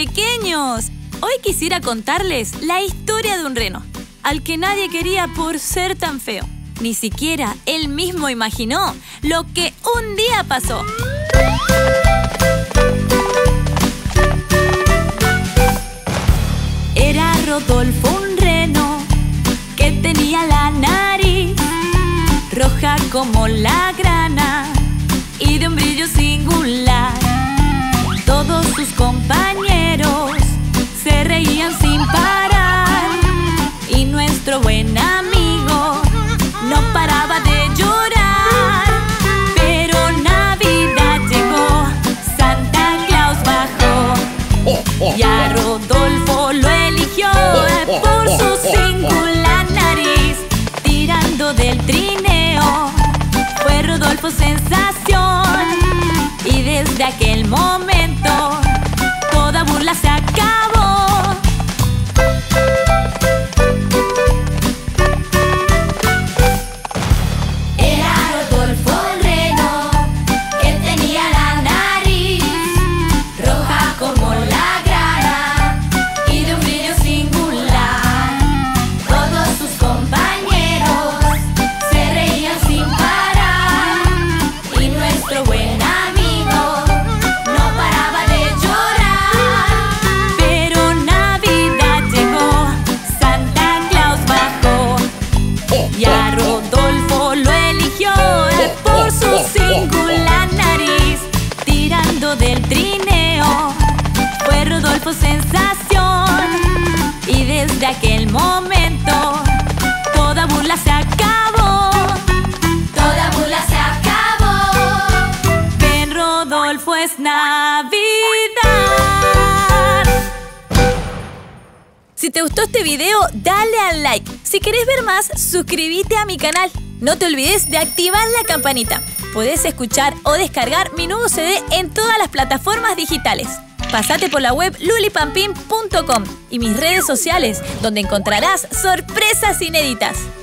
pequeños! Hoy quisiera contarles la historia de un reno, al que nadie quería por ser tan feo. Ni siquiera él mismo imaginó lo que un día pasó. Era Rodolfo, un reno que tenía la nariz roja como la grana y de un brillo singular. Todos sus compañeros se reían sin parar y nuestro buen amigo no paraba de llorar. Pero Navidad llegó, Santa Claus bajó y a Rodolfo lo eligió por su singular nariz. Tirando del trineo fue Rodolfo sensación, y desde aquel momento toda burla se acabó. Era Rodolfo el reno que tenía la nariz roja como la grana y de un brillo singular. Todos sus compañeros se reían sin parar y nuestro buen amigo no paraba de llorar. Pero Navidad llegó, Santa Claus bajó y a Rodolfo lo eligió por su singular nariz. Tirando del trineo fue Rodolfo sensación, y desde aquel momento toda burla se acabó. Toda burla se acabó. Ven, Rodolfo, es Navidad. Si te gustó este video, dale al like. Si querés ver más, suscríbete a mi canal. No te olvides de activar la campanita. Podés escuchar o descargar mi nuevo CD en todas las plataformas digitales. Pásate por la web lulipampín.com y mis redes sociales, donde encontrarás sorpresas inéditas.